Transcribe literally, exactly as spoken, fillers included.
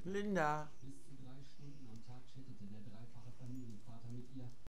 Linda. Bis zu drei Stunden am Tag chattete der dreifache Familienvater mit ihr.